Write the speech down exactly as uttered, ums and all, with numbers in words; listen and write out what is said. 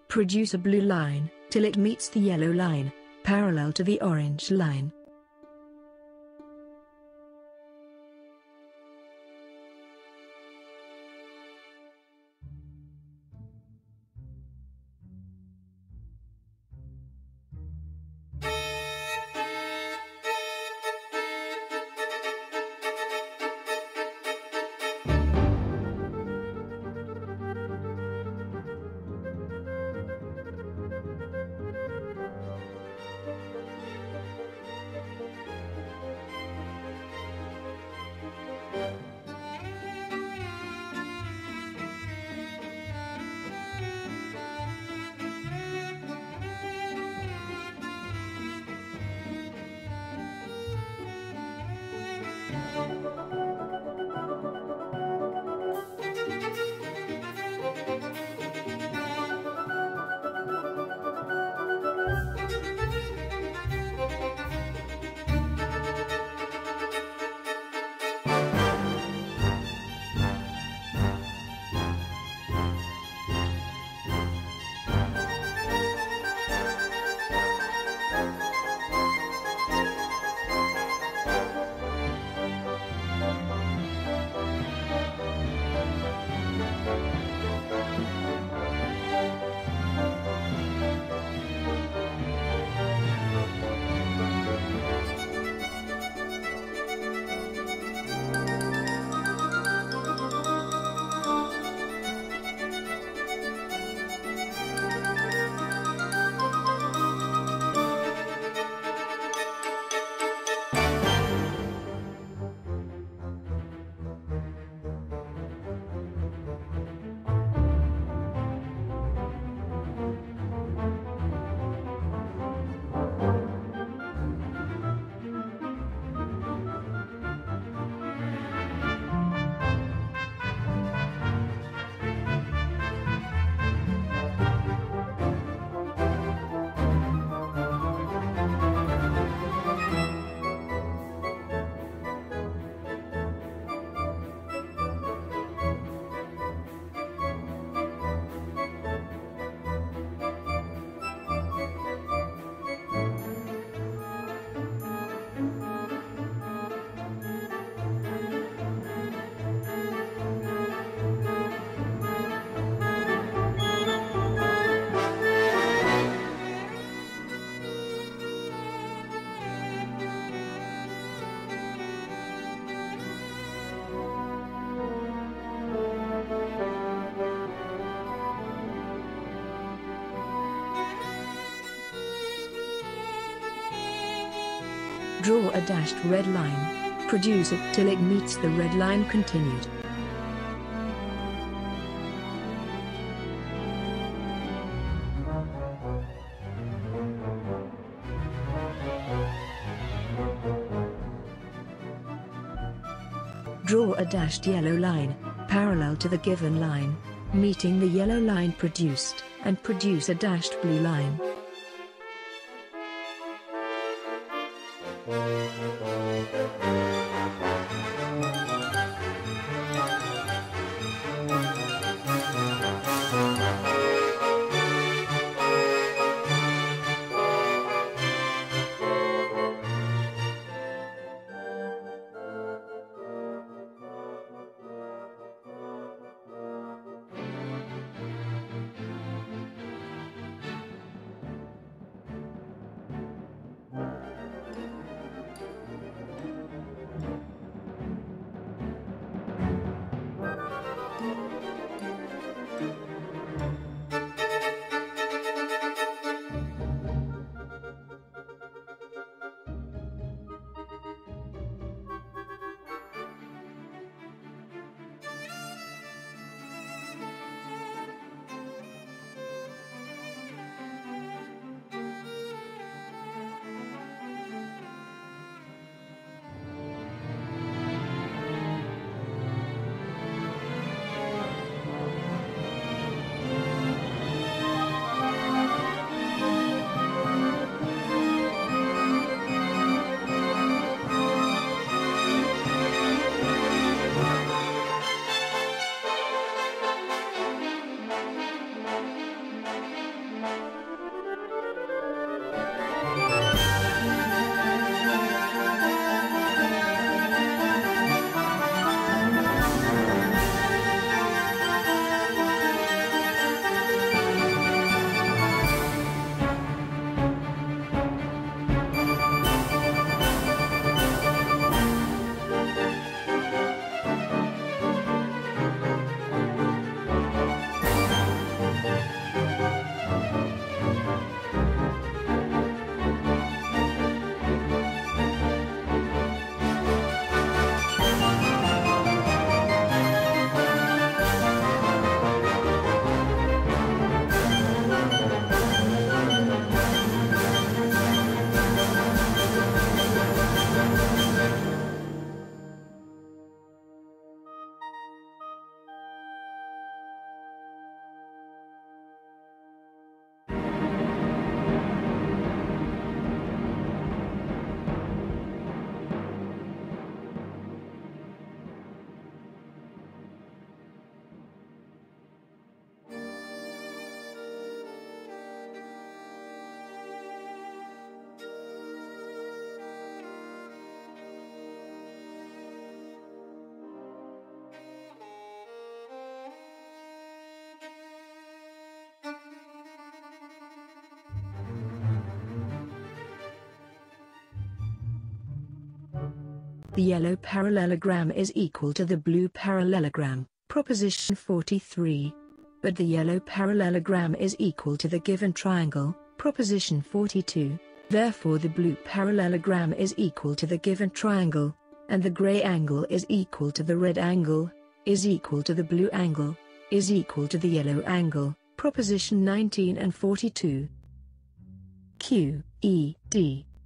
Produce a blue line, till it meets the yellow line, parallel to the orange line. Draw a dashed red line. Produce it till it meets the red line continued. Draw a dashed yellow line, parallel to the given line, meeting the yellow line produced, and produce a dashed blue line. the yellow parallelogram is equal to the blue parallelogram, proposition forty-three. But the yellow parallelogram is equal to the given triangle, proposition forty-two. Therefore the blue parallelogram is equal to the given triangle, and the gray angle is equal to the red angle, is equal to the blue angle, is equal to the yellow angle, proposition nineteen and forty-two. Q, E, D,